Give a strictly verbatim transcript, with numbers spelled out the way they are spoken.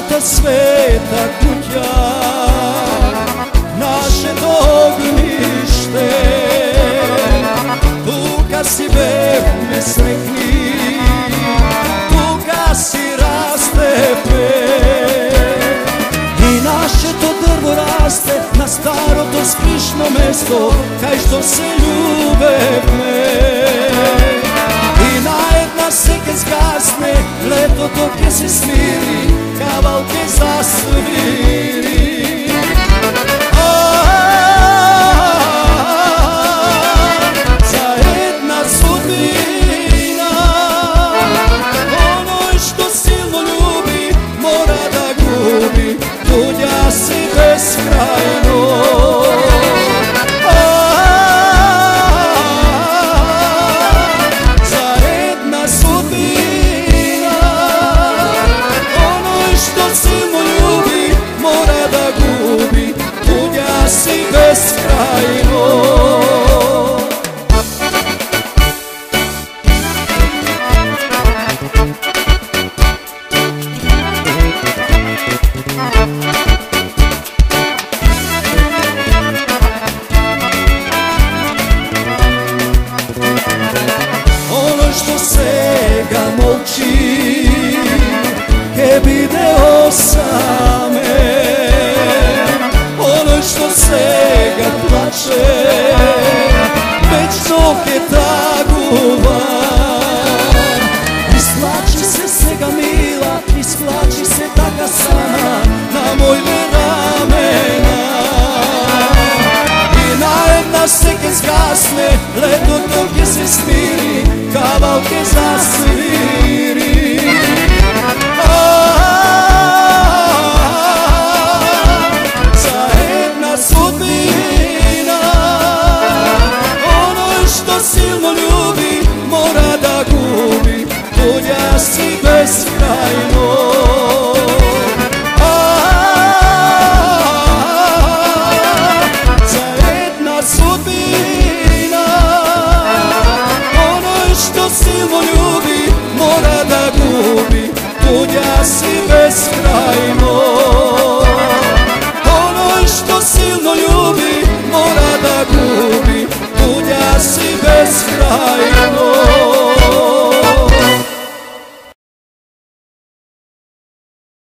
ta sveta kuća, naše ognjište. Tuga si bebe srekni, tuga si rastepe. I naše to drvo raste na staro to sprišno mesto, kaj što se ljubevne. I najedna se kad zgasne, leto dok je se smiri, kavalke zasviri. Zajedna sudbina, onoj što silno ljubi, mora da gubi, tuđa si beskrajno. Si beskrajno. Ono što sega molči, ke video same, ono što sega plače, već dok je taguvan. Isplači se sega mila, isplači se taka sama na mojne ramena. I najedna se kad zgasne, leto dok je se smiri, kavalke zasviri. Silno ljubi, mora da gubi, tuđa si beskrajno. Zajedna sudbina, onoj što silno ljubi, mora da gubi, tuđa si beskrajno. Onoj što silno ljubi, mora da gubi, tuđa si beskrajno.